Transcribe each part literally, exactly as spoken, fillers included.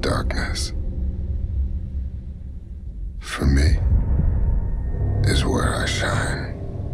darkness, for me, is where I shine.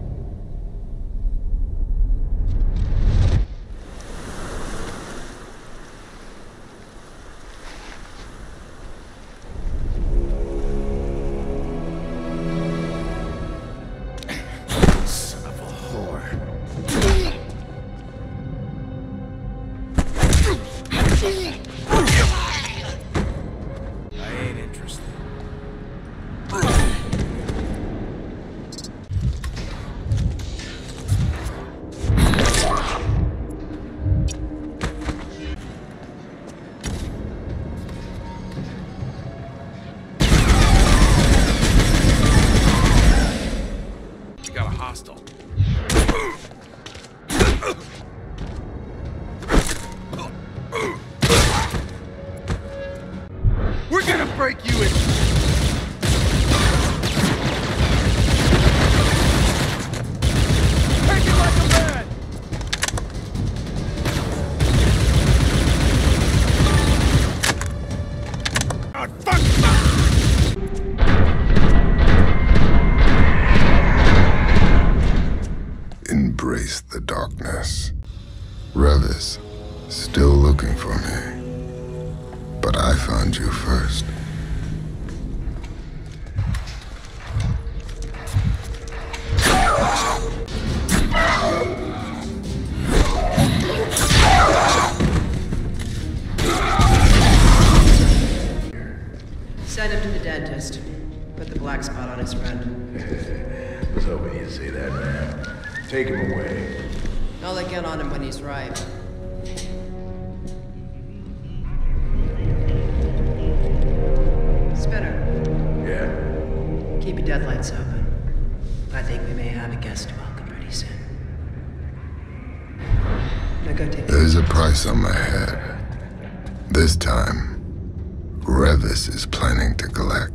We're gonna break you in. Take it like a man. Oh, fuck! Embrace the darkness. Revas, still looking for me. But I found you first. Send him to the dentist. Put the black spot on his friend. Was hoping you'd say that, man. Take him away. I'll let get on him when he's right. Spinner. Yeah? Keep your deadlights open. I think we may have a guest to welcome pretty soon. Now go take There's a price on my head. This time, Revas is planning to collect.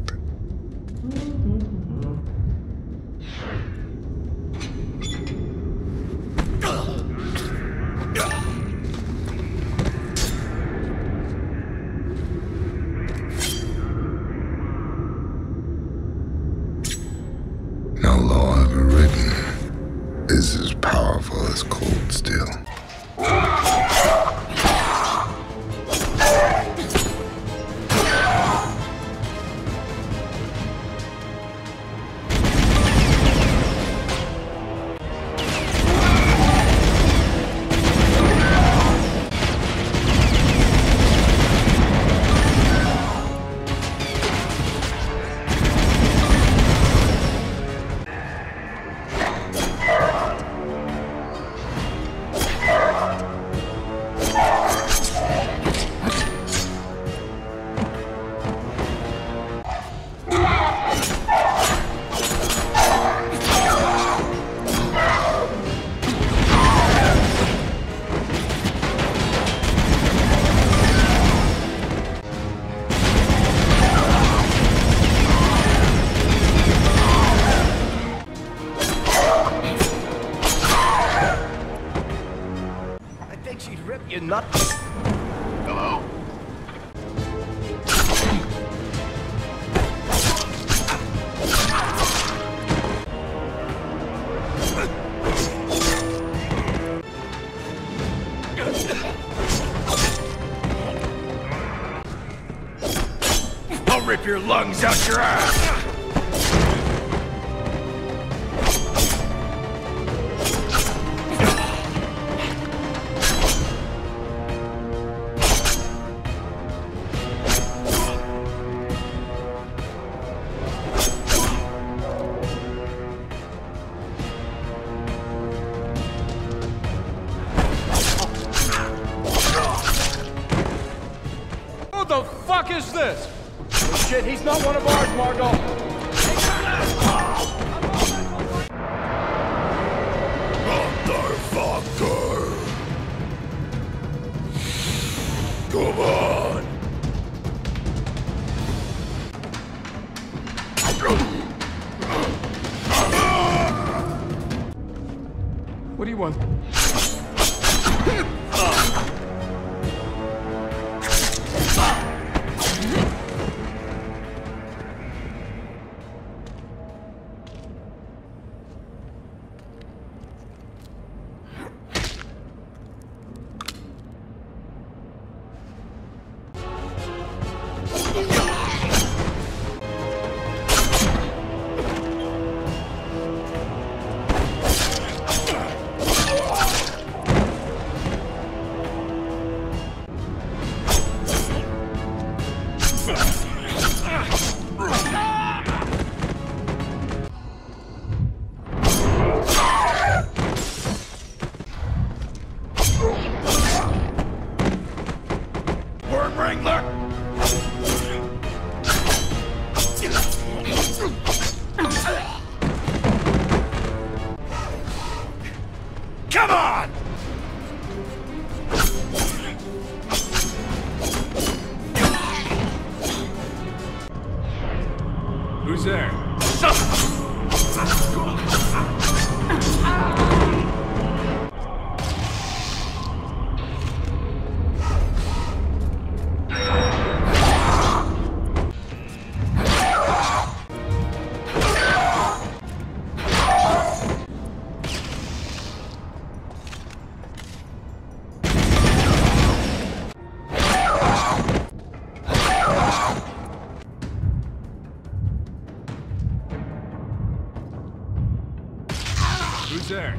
No law ever written is as powerful as cold steel. She'd rip you nuts. Hello? I'll rip your lungs out your ass. What the fuck is this? Oh, shit, he's not one of ours, Margot. Motherfucker! Come on! What do you want? Who's there? Who's there?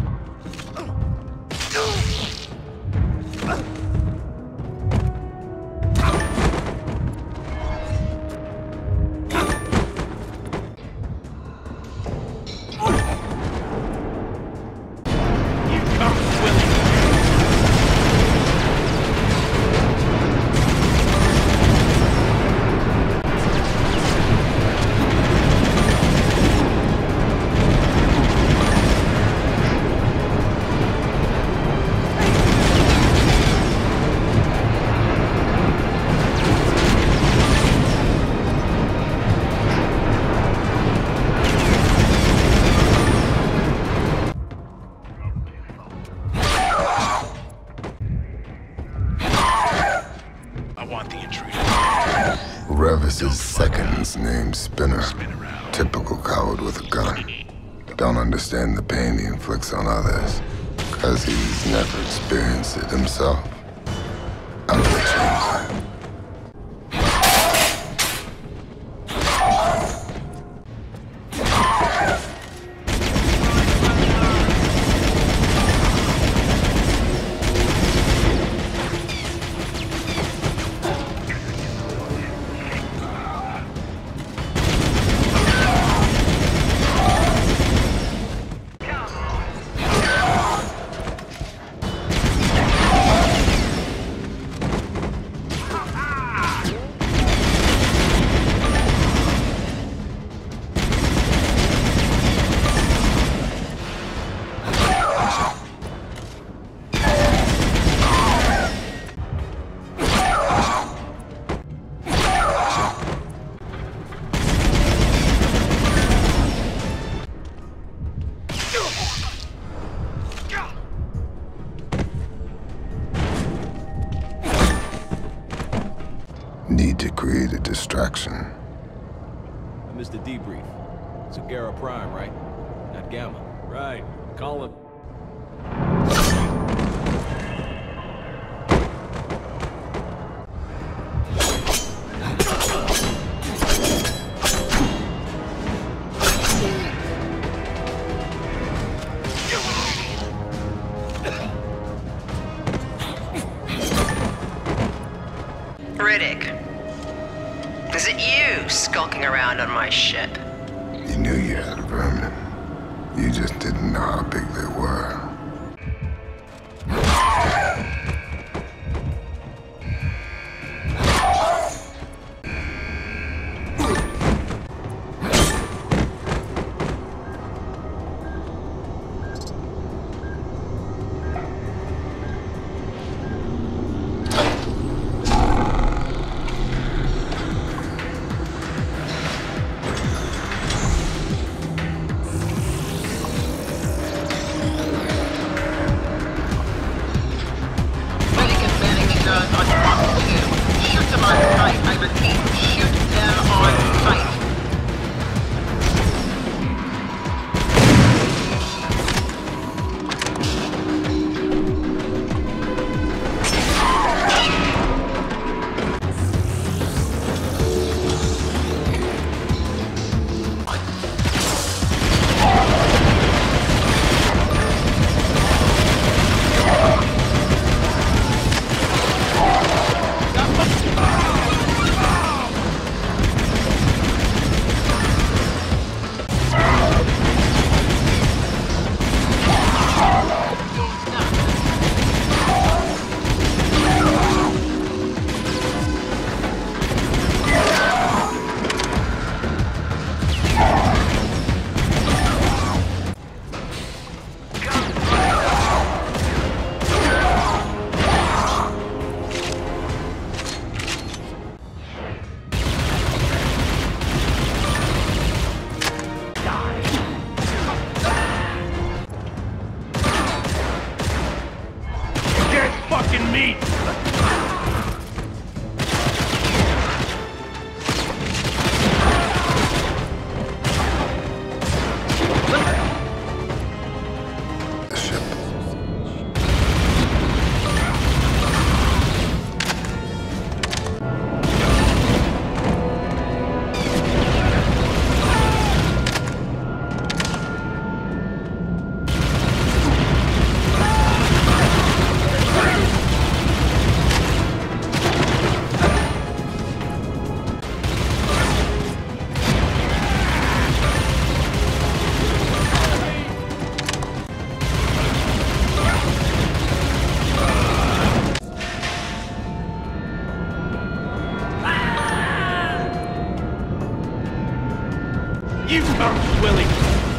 Revas' second's named Spinner. Typical coward with a gun. Don't understand the pain he inflicts on others, cause he's never experienced it himself. I'm gonna change that. Need to create a distraction. I missed the debrief. It's a Gara Prime, right? Not Gamma. Right. Call it. Riddick. Is it you skulking around on my ship? You knew you had vermin. You just didn't know how big they were. fucking meat! The ship. You come, Willie!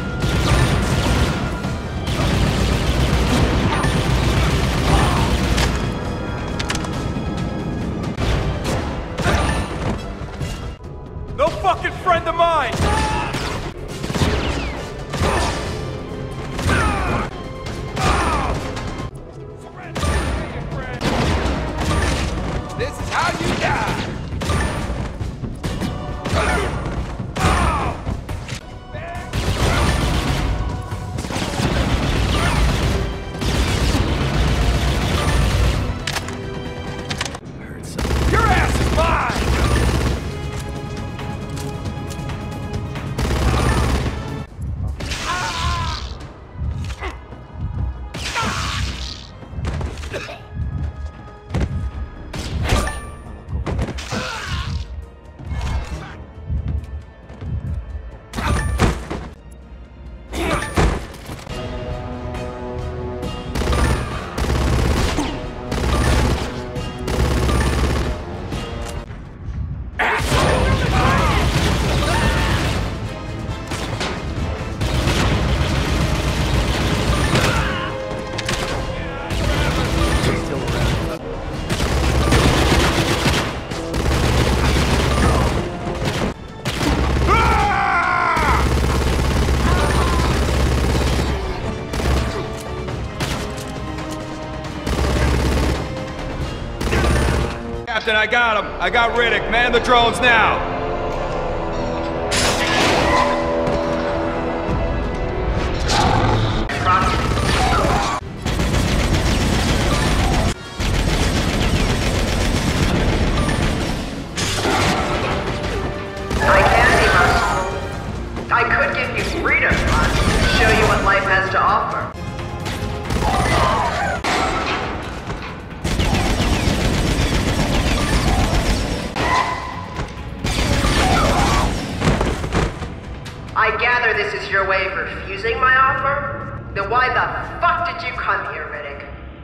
No fucking friend of mine! This is how you die! Your ass is mine! Captain, I got him. I got Riddick. Man the drones now. I can be merciful. I could give you freedom, huh? Show you what life has to offer. I gather this is your way of refusing my offer? Then why the fuck did you come here, Riddick?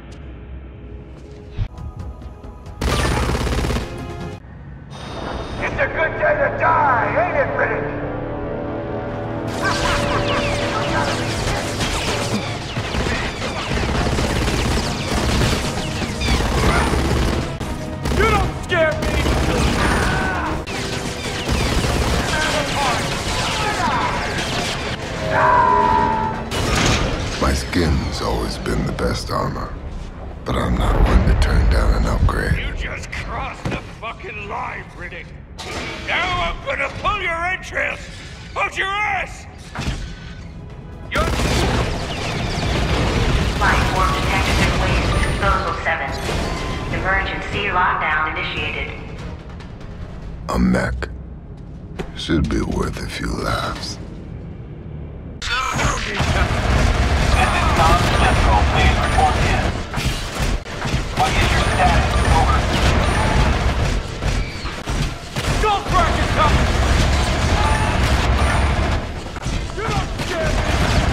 It's a good day to die, ain't it, Riddick? You don't scare me! My skin's always been the best armor, but I'm not one to turn down an upgrade. You just crossed the fucking line, Riddick. Now I'm gonna pull your entrails out your ass! You're... Life form detected in waste disposal seven. Emergency lockdown initiated. A mech. Should be worth a few laughs. Non-central, please report in. What is your status? Over. Don't crack it, coming! You don't scare me!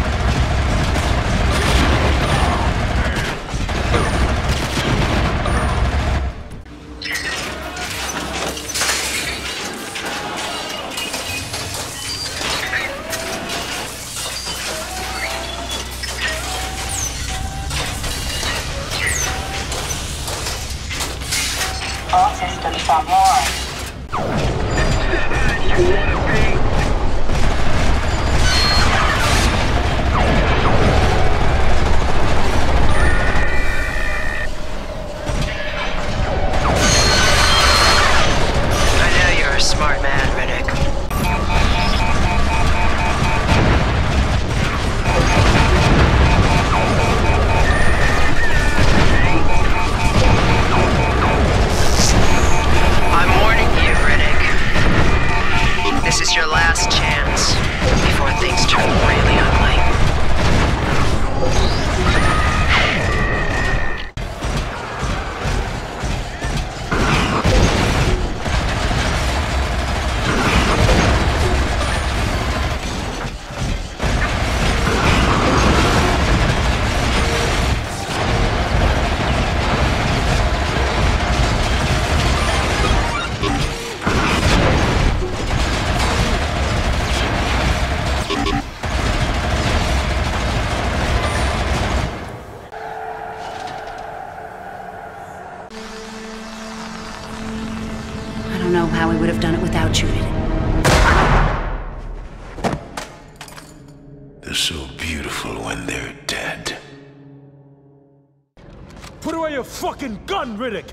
All systems online. I don't know how we would have done it without you, Riddick. They're so beautiful when they're dead. Put away your fucking gun, Riddick!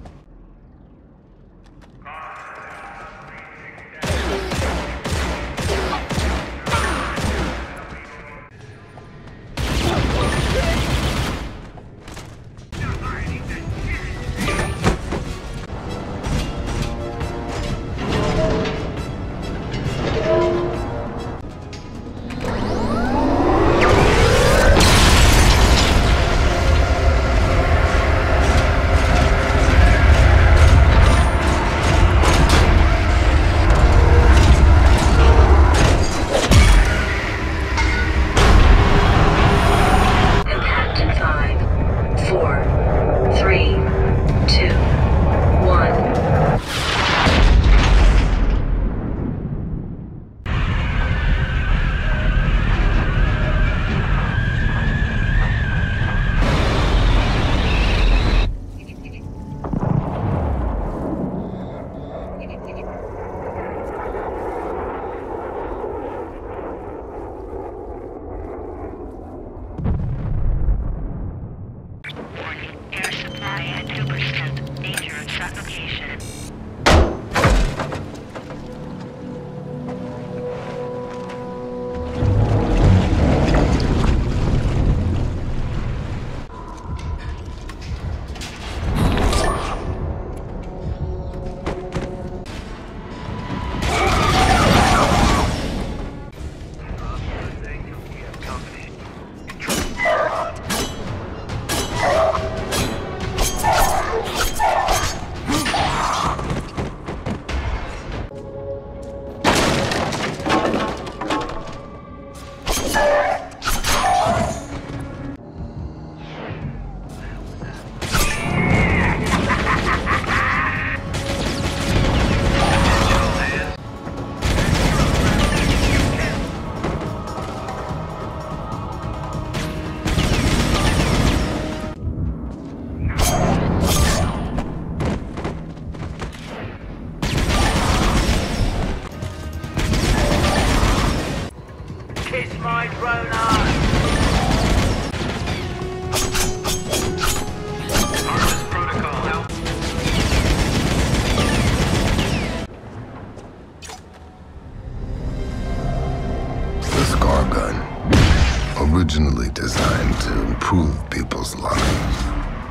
Originally designed to improve people's lives.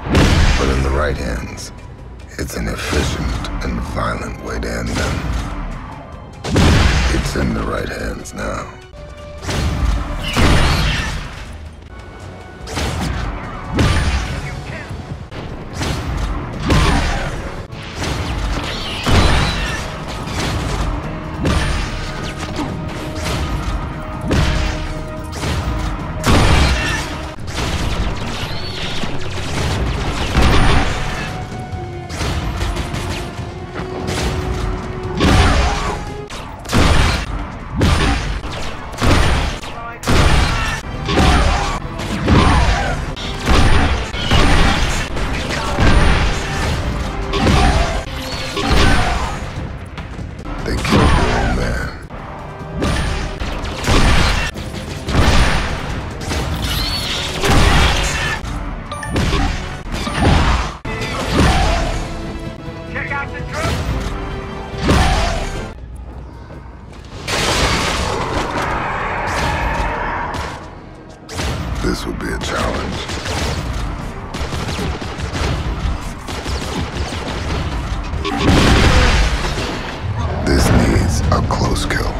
But in the right hands, it's an efficient and violent way to end them. It's in the right hands now. This will be a challenge. This needs a close kill.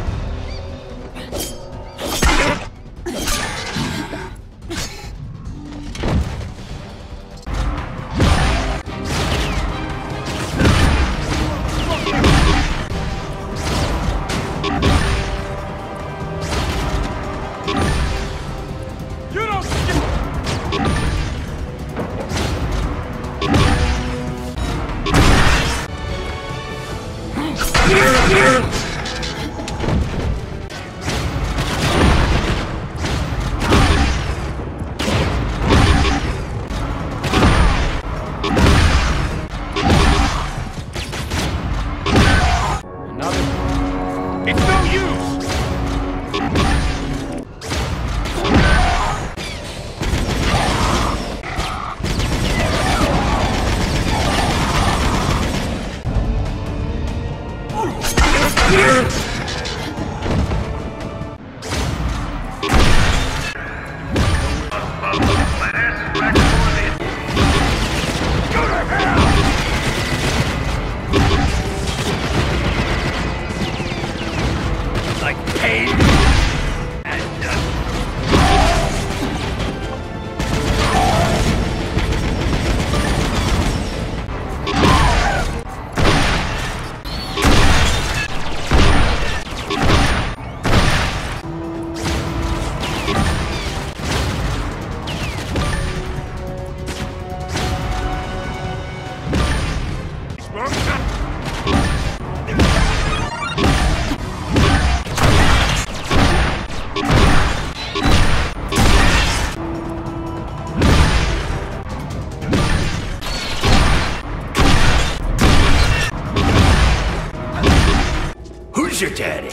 Who's your daddy?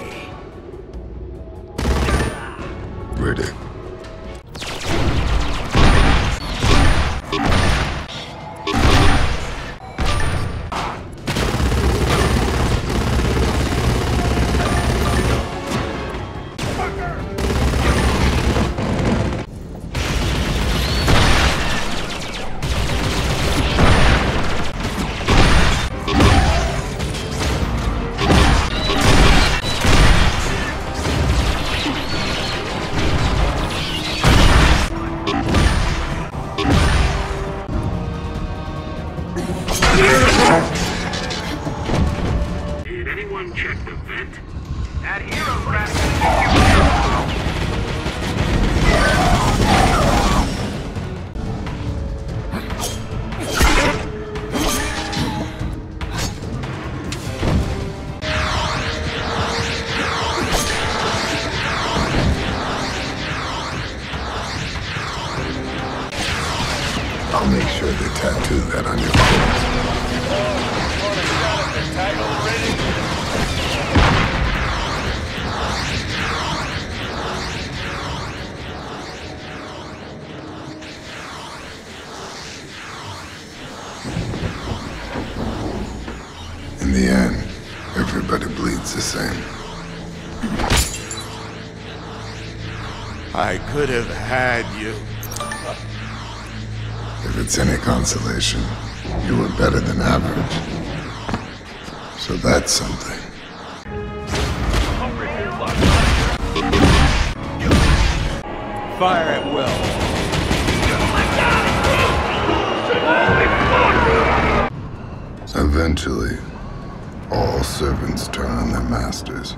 Riddick. Did anyone check the vent? That hero crap. I'll make sure they tattoo that on your clothes. In the end, everybody bleeds the same. I could have had you. If it's any consolation, you were better than average. So that's something. Fire at will. Eventually, all servants turn on their masters.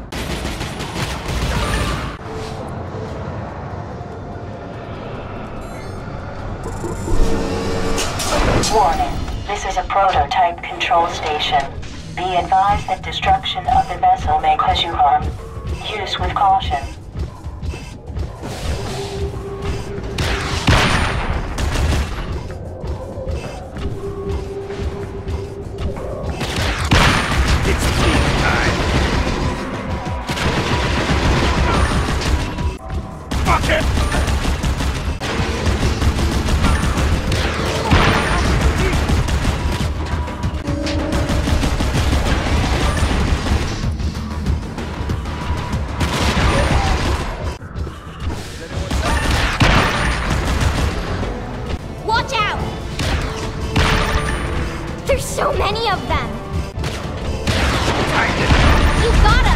Warning. This is a prototype control station. Be advised that destruction of the vessel may cause you harm. Use with caution. It's peak time. Fuck it! Watch out! There's so many of them! You gotta!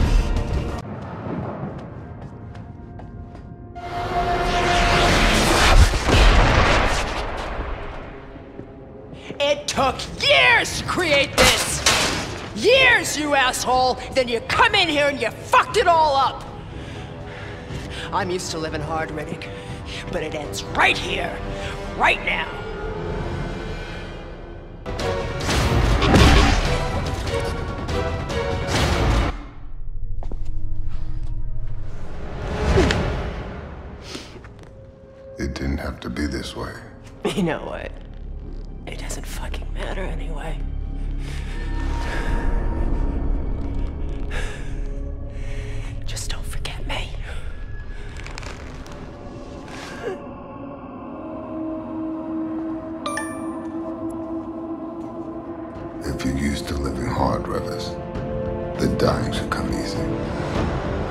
It took years to create this! Years, you asshole! Then you come in here and you fucked it all up! I'm used to living hard, Riddick, but it ends right here, right now. It didn't have to be this way. You know what? It doesn't fucking matter anyway. Just don't forget me. If you're used to living hard, Revas, then dying should come easy.